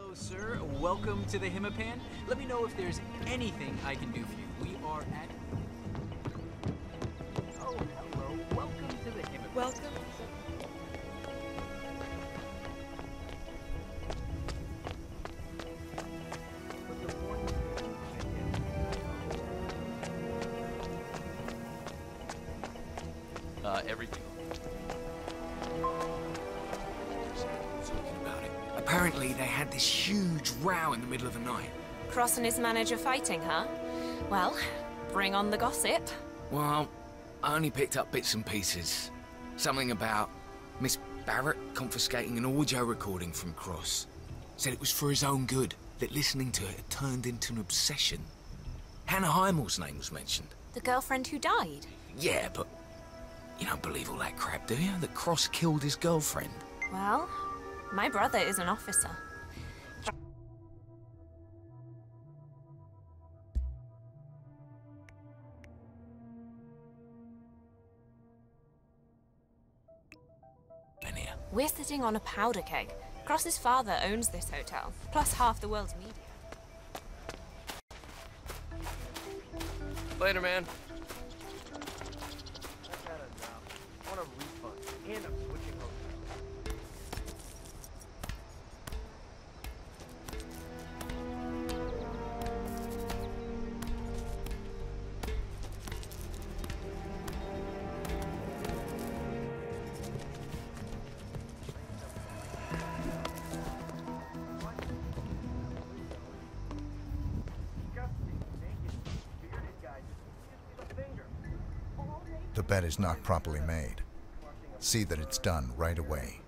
Hello, sir. Welcome to the Himapan. Let me know if there's anything I can do for you. We are at... Oh, hello. Welcome to the Himapan. Welcome. Everything. Talking about it. Apparently they had this huge row in the middle of the night. Cross and his manager fighting, huh? Well, bring on the gossip. Well, I only picked up bits and pieces. Something about Miss Barrett confiscating an audio recording from Cross. Said it was for his own good, that listening to it had turned into an obsession. Hannah Hymel's name was mentioned. The girlfriend who died? Yeah, but you don't believe all that crap, do you? That Cross killed his girlfriend. Well, my brother is an officer. Benia. We're sitting on a powder keg. Cross's father owns this hotel, plus half the world's media. Later, man. I want a refund and I'm switching hotels. The bed is not properly made. See that it's done right away.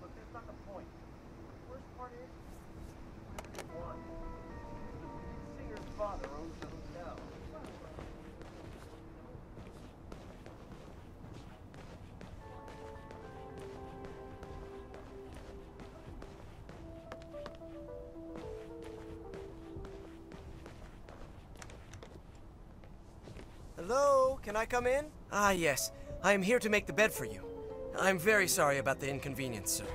Hello, can I come in? Ah, yes. I am here to make the bed for you. I'm very sorry about the inconvenience, sir.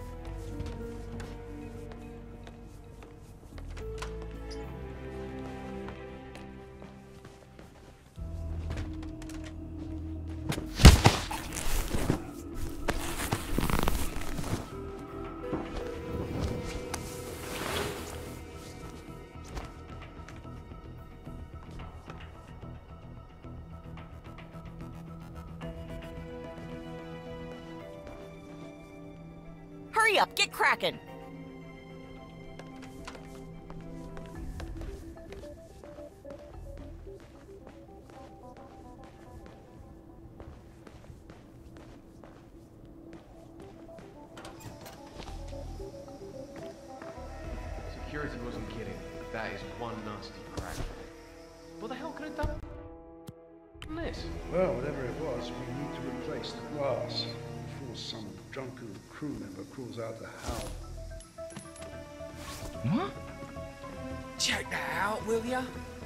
Hurry up, get cracking! Security wasn't kidding. That is one nasty crack. What the hell could have done this? Well, whatever it was, we need to replace the glass before some drunken crew member crawls out the howl. What? Check that out, will ya?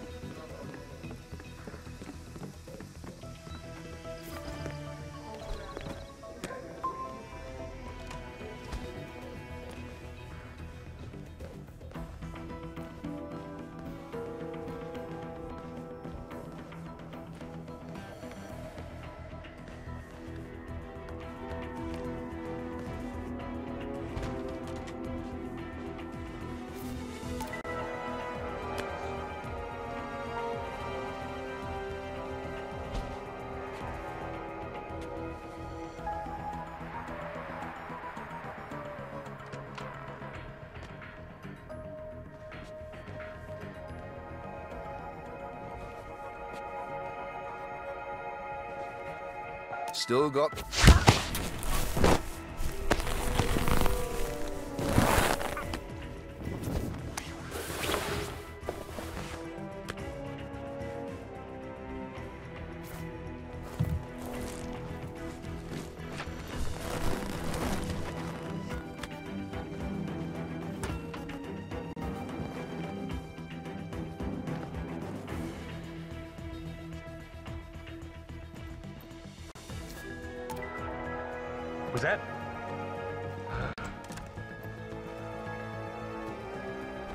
Still got... Was that?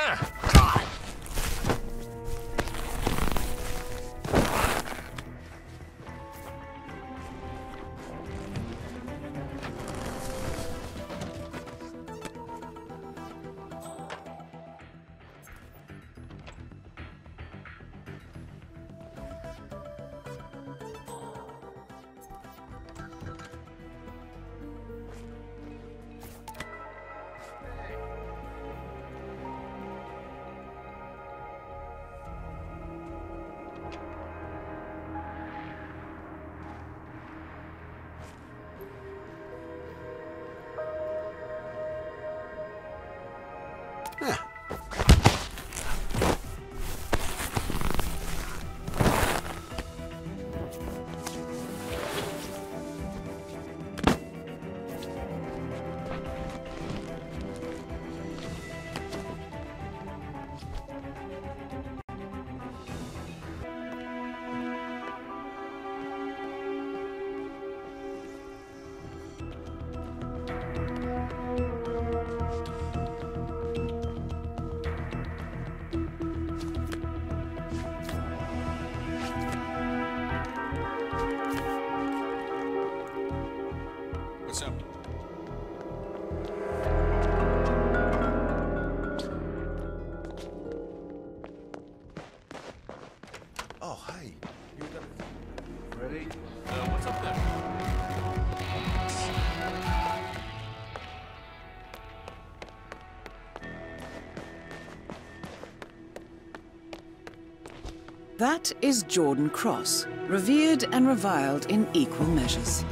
What's up? Oh, hey. You got... Ready? What's up there? That is Jordan Cross, revered and reviled in equal measures.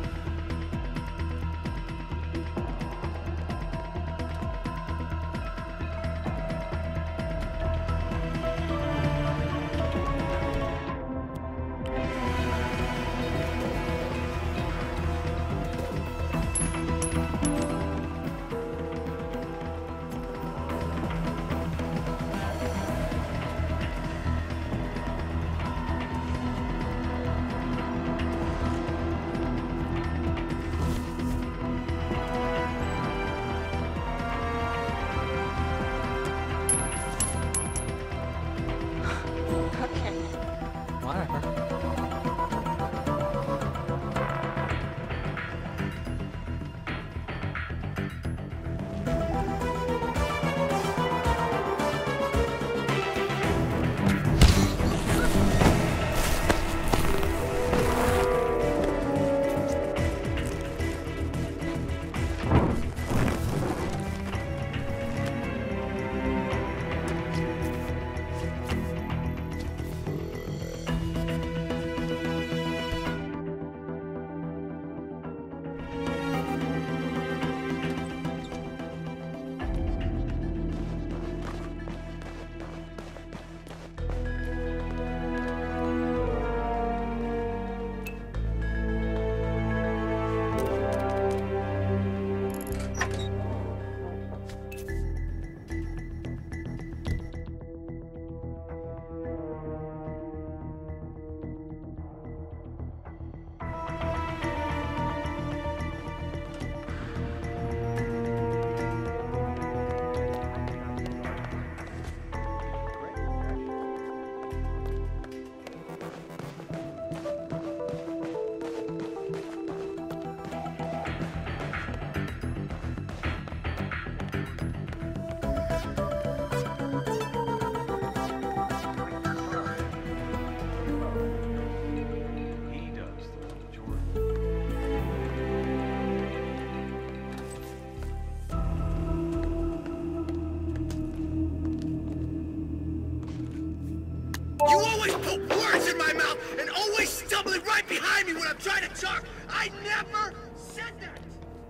You always put words in my mouth and always stumbling right behind me when I'm trying to talk. I never said that.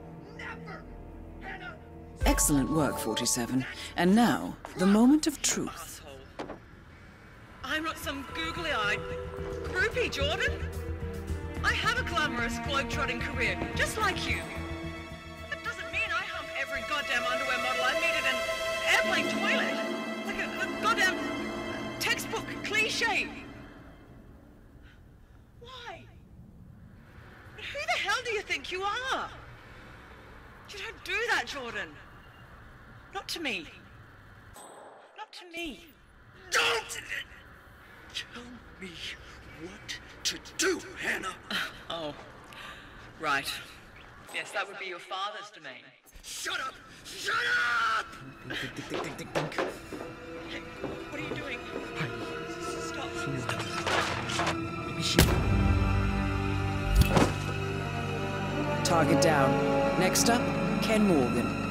Never. Hannah. Excellent work, 47. And now, the moment of truth. I'm not some googly-eyed groupie, Jordan. I have a glamorous globe-trotting career, just like you. That doesn't mean I hump every goddamn underwear model I meet at an airplane toilet. Like a goddamn textbook cliche. Why? Who the hell do you think you are? You don't do that, Jordan. Not to me. up to me. Don't tell me what to do, Hannah. Oh, right. Yes, that would be your father's domain. Shut up! Shut up! Hey, what are you doing? Stop. Target down. Next up, Ken Morgan.